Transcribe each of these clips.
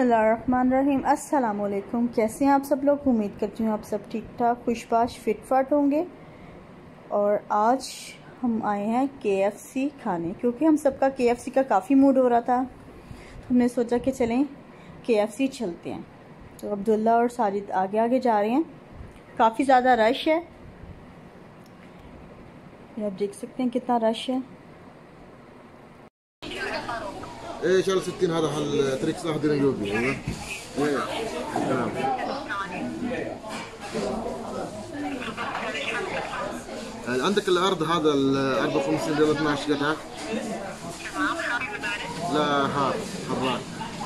बिस्मिल्लाहिर्रहमानिर्रहीम। अस्सलाम वालेकुम। कैसे हैं आप सब लोग? उम्मीद करती हूँ आप सब ठीक ठाक खुशबाश फिटफाट होंगे। और आज हम आए हैं KFC खाने, क्योंकि हम सबका KFC का काफ़ी मूड हो रहा था। तो हमने सोचा कि चलें KFC चलते हैं। तो अब्दुल्ला और साजिद आगे आगे जा रहे हैं। काफ़ी ज़्यादा रश है, ये आप देख सकते हैं कितना रश है। ايه شال 60 هذا التريك صح دينا جوبي ايوه ايه تمام عندك العرض هذا ال 54 ريال 12 قطعه لا حراق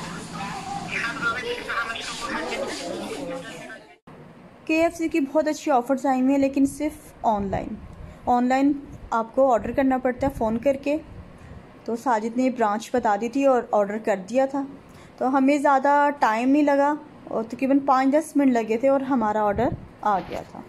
KFC की बहुत अच्छी ऑफ़र्स आई हुई हैं, लेकिन सिर्फ ऑनलाइन आपको ऑर्डर करना पड़ता है फ़ोन करके। तो साजिद ने ब्रांच बता दी थी और ऑर्डर कर दिया था। तो हमें ज़्यादा टाइम नहीं लगा और तकरीबन 5-10 मिनट लगे थे और हमारा ऑर्डर आ गया था।